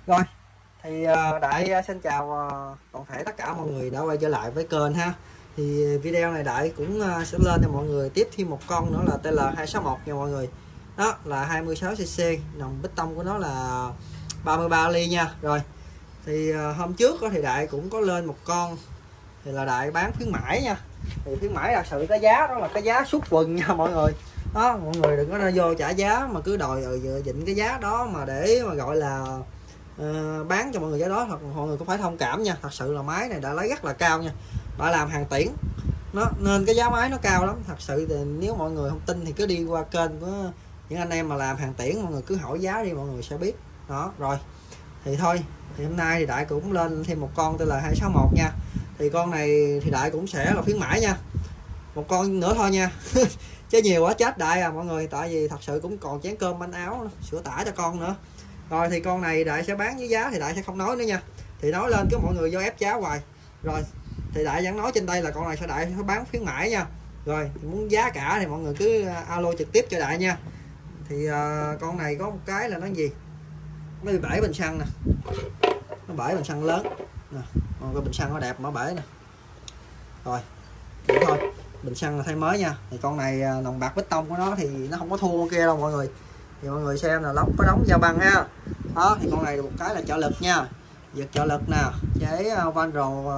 Rồi thì Đại xin chào toàn thể tất cả mọi người đã quay trở lại với kênh ha. Thì video này Đại cũng sẽ lên cho mọi người tiếp thêm một con nữa là TL261 nha mọi người. Đó là 26cc, nòng bích tông của nó là 33 ly nha. Rồi thì hôm trước thì Đại cũng có lên một con thì là Đại bán khuyến mãi nha. Thì khuyến mãi thật sự cái giá đó là cái giá sút quần nha mọi người. Đó, mọi người đừng có ra vô trả giá mà cứ đòi dịnh cái giá đó mà để mà gọi là bán cho mọi người giá đó, hoặc mọi người cũng phải thông cảm nha. Thật sự là máy này đã lấy rất là cao nha, đã làm hàng tiễn nó nên cái giá máy nó cao lắm. Thật sự thì nếu mọi người không tin thì cứ đi qua kênh của những anh em mà làm hàng tiễn, mọi người cứ hỏi giá đi mọi người sẽ biết. Đó rồi thì thôi, thì hôm nay thì Đại cũng lên thêm một con TL261 nha. Thì con này thì Đại cũng sẽ là khuyến mãi nha, một con nữa thôi nha chứ nhiều quá chết Đại à mọi người, tại vì thật sự cũng còn chén cơm manh áo sữa tả cho con nữa. Rồi thì con này Đại sẽ bán với giá thì Đại sẽ không nói nữa nha, thì nói lên cứ mọi người vô ép giá hoài. Rồi thì Đại vẫn nói trên đây là con này Đại sẽ bán khuyến mãi nha. Rồi thì muốn giá cả thì mọi người cứ alo trực tiếp cho Đại nha. Thì con này có một cái là nó gì, nó bị bể bình xăng nè, nó bể bình xăng lớn nè, cái bình xăng nó đẹp mà bể nè. Rồi vậy thôi, bình xăng là thay mới nha. Thì con này nòng bạc bích tông của nó thì nó không có thua con kia đâu mọi người. Thì mọi người xem là lóc có đóng dao băng ha. Đó thì con này được một cái là trợ lực nha, giật trợ lực nè, chế van rồ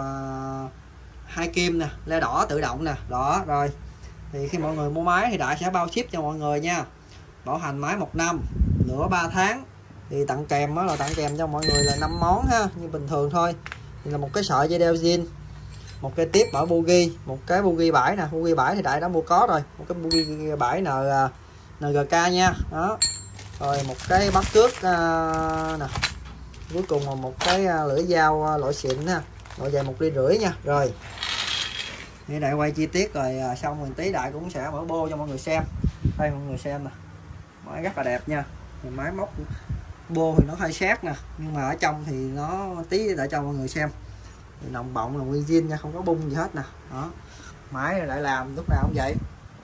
2 kim nè, le đỏ tự động nè. Đó rồi thì khi mọi người mua máy thì Đại sẽ bao ship cho mọi người nha, bảo hành máy 1 năm, nửa 3 tháng. Thì tặng kèm đó là tặng kèm cho mọi người là 5 món ha, như bình thường thôi. Thì là một cái sợi dây đeo zin, một cái tiếp ở bugi, một cái bugi bãi nè, bugi bãi thì Đại đã mua có rồi, một cái bugi bãi NGK nha. Đó rồi một cái bắt cước nè, cuối cùng là một cái lưỡi dao loại xịn ha, loại dài 1,5 ly nha. Rồi thì Đại quay chi tiết rồi xong mình tí Đại cũng sẽ mở bô cho mọi người xem. Đây mọi người xem nè, máy rất là đẹp nha. Thì máy móc bô thì nó hơi sát nè, nhưng mà ở trong thì nó tí để cho mọi người xem. Thì nòng bọng là nguyên zin nha, không có bung gì hết nè. Đó máy này Đại làm lúc nào cũng vậy.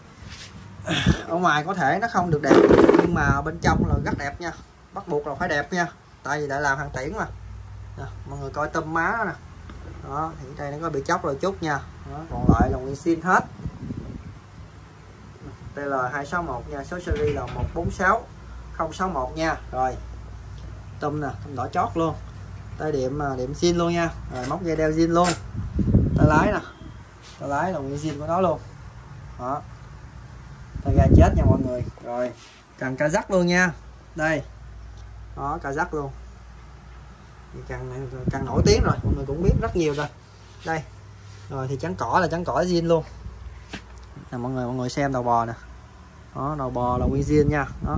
Ở ngoài có thể nó không được đẹp nhưng mà bên trong là rất đẹp nha, bắt buộc là phải đẹp nha, tại vì Đại làm hàng tiễn mà. Nè, mọi người coi tôm má đó nè. Đó thì đây nó có bị chóc rồi chút nha. Đó, còn lại là nguyên zin hết. TL261 nha, số series là 146061 nha. Rồi tôm nè, tôm đỏ chót luôn, tay điểm zin luôn nha. Rồi móc dây đeo zin luôn, tay lái nè, tay lái là nguyên zin của nó luôn. Đó tay ga chết nha mọi người. Rồi cần ca dắt luôn nha, đây đó ca dắt luôn. Thì cần nổi tiếng rồi, mọi người cũng biết rất nhiều rồi. Đây rồi thì chắn cỏ là chắn cỏ zin luôn nè mọi người xem đầu bò nè. Đó đầu bò là nguyên zin nha. Đó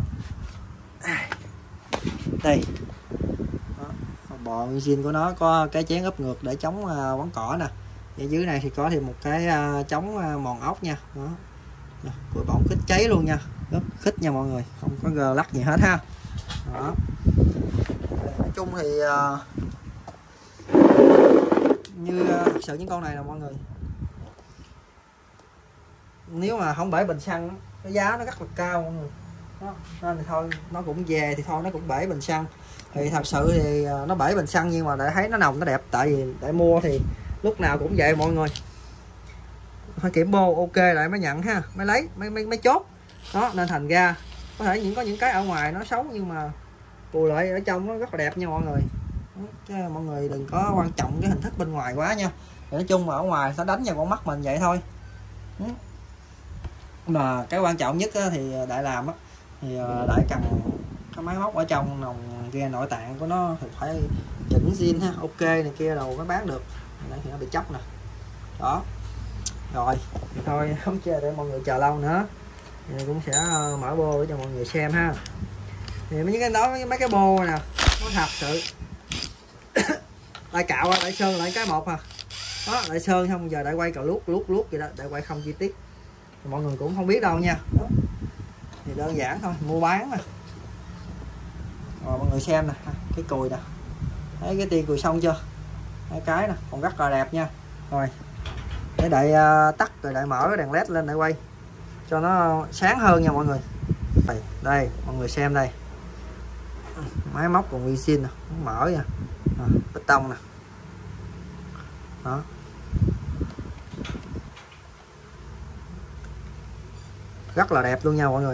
đây đó, đầu bò nguyên zin của nó có cái chén ấp ngược để chống quấn cỏ nè. Ở dưới này thì có thêm một cái chống mòn ốc nha. Đó cùi bọng khích cháy luôn nha, rất khích nha mọi người, không có gờ lắc gì hết ha. Đó nói chung thì như thật sự những con này là mọi người, nếu mà không bể bình xăng cái giá nó rất là cao mọi người. Đó, nên thì thôi nó cũng về thì thôi nó cũng bể bình xăng. Thì thật sự thì nó bể bình xăng nhưng mà để thấy nó nồng nó đẹp, tại vì để mua thì lúc nào cũng vậy mọi người, phải kiểm bô ok lại mới nhận ha, mới lấy mới chốt. Đó nên thành ra có thể có những cái ở ngoài nó xấu nhưng mà bù lại ở trong nó rất là đẹp nha mọi người. Chứ mọi người đừng có quan trọng cái hình thức bên ngoài quá nha. Thì nói chung mà ở ngoài nó đánh vào con mắt mình vậy thôi. Mà cái quan trọng nhất thì Đại làm thì Đại cần cái máy móc ở trong nòng kia, nội tạng của nó thì phải chỉnh zin ha, ok này kia đầu mới bán được. Đây thì nó bị chóc nè. Đó rồi thì thôi không chơi để mọi người chờ lâu nữa, thì cũng sẽ mở bô để cho mọi người xem ha. Thì mấy cái đó mấy cái bô nè nó thật sự Đại cạo Đại sơn lại cái một à. Đó Đại sơn xong giờ Đại quay cạo luốt vậy đó, Đại quay không chi tiết thì mọi người cũng không biết đâu nha. Đó. Thì đơn giản thôi, mua bán nè. Rồi mọi người xem nè, cái cùi nè, thấy cái tia cùi xong chưa, hai cái nè còn rất là đẹp nha. Rồi để Đại tắt rồi Đại mở cái đèn led lên để quay cho nó sáng hơn nha mọi người. Đây mọi người xem đây. Máy móc còn nguyên zin nè, mở nha, bê tông nè, đó. Rất là đẹp luôn nha mọi người.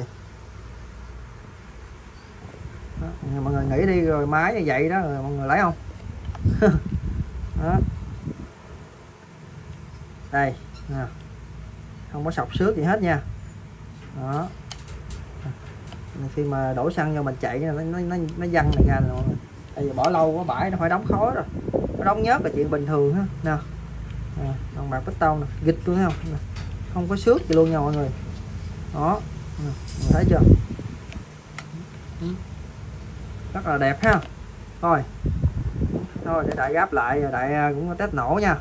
Đó, mọi người nghĩ đi rồi máy như vậy đó rồi mọi người lấy không? Đó. Đây nè, không có sọc xước gì hết nha. Đó, khi mà đổ xăng vô mình chạy nó văng này ra rồi. Bây giờ bỏ lâu quá bãi nó phải đóng khói rồi, nó đóng nhớt là chuyện bình thường ha nè. Đồng bạc piston nè, gịch luôn thấy không nè. Không có xước gì luôn nha mọi người. Đó, mình thấy chưa, rất là đẹp ha. Thôi để Đại gáp lại rồi Đại cũng có test nổ nha.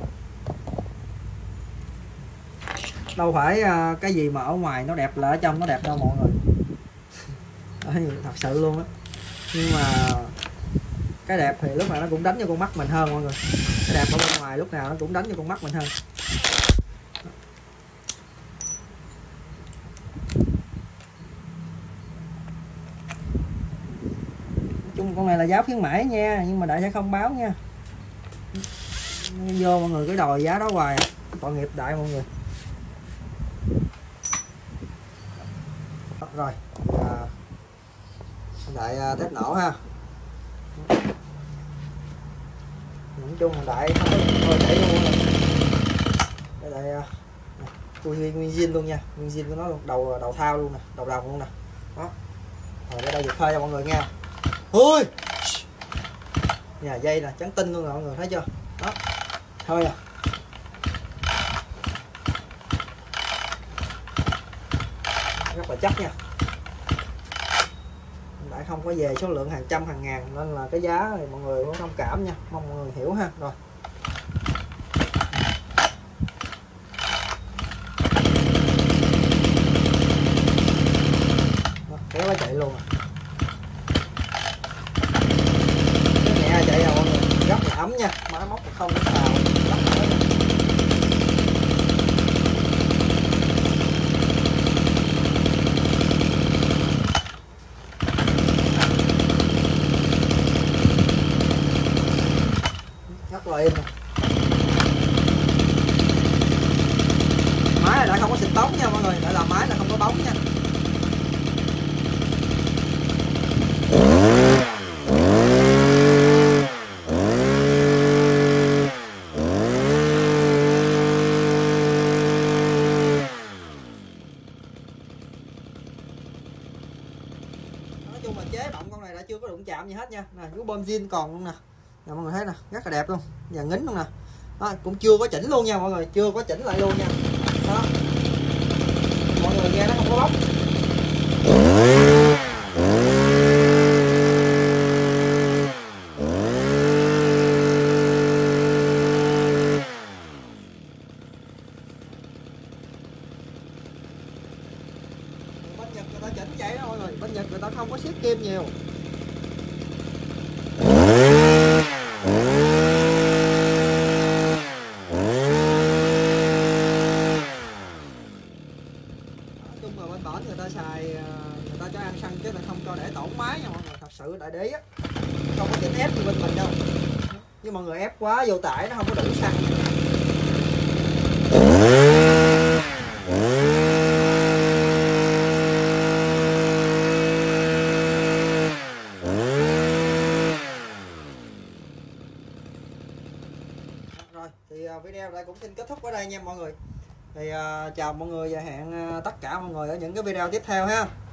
Đâu phải cái gì mà ở ngoài nó đẹp là ở trong nó đẹp đâu mọi người. Thật sự luôn á. Nhưng mà cái đẹp thì lúc nào nó cũng đánh vô con mắt mình hơn mọi người. Cái đẹp ở bên ngoài lúc nào nó cũng đánh vô con mắt mình hơn. Chung con này là giá khuyến mãi nha, nhưng mà Đại sẽ không báo nha. Vô mọi người cứ đòi giá đó hoài, tội nghiệp Đại mọi người. Rồi Đại test nổ ha. Nói chung là Đại không có thôi để luôn rồi. Đại nguyên zin luôn nha, nguyên zin của nó luôn, đầu thao luôn nè, đầu đồng luôn nè. Đó. Rồi đây giật phơi cho mọi người nha. Ui, nhà dây nè, trắng tinh luôn rồi mọi người thấy chưa. Đó, thôi à. Rất là chắc nha. Lại không có về số lượng hàng trăm hàng ngàn nên là cái giá thì mọi người cũng thông cảm nha, mong mọi người hiểu ha. Rồi kéo nó chạy luôn à. Cái nhẹ chạy rồi mọi người, rất là ấm nha, máy móc không có xào, rất là ấm. Rất là im. Máy này đã không có xịt bóng nha mọi người, lại là máy là không có bóng nha. Nói chung là chế động con này đã chưa có đụng chạm gì hết nha. Nè, chú bơm zin còn luôn nè. Nè mọi người thấy nè, rất là đẹp luôn, và ngính luôn nè. Đó, cũng chưa có chỉnh luôn nha mọi người, chưa có chỉnh lại luôn nha. Đó, mọi người nghe nó không có bóng. Bên Nhật người ta chỉnh vậy đó mọi người, bên Nhật người ta không có siết kim nhiều. Người ta xài, người ta cho ăn xăng chứ là không cho để tổn máy nha mọi người. Thật sự Đại để á, không có chỉnh ép như bên mình đâu, nhưng mọi người ép quá vô tải nó không có đủ xăng. Rồi thì video đây cũng xin kết thúc ở đây nha mọi người. Thì chào mọi người và hẹn tất cả mọi người ở những cái video tiếp theo ha.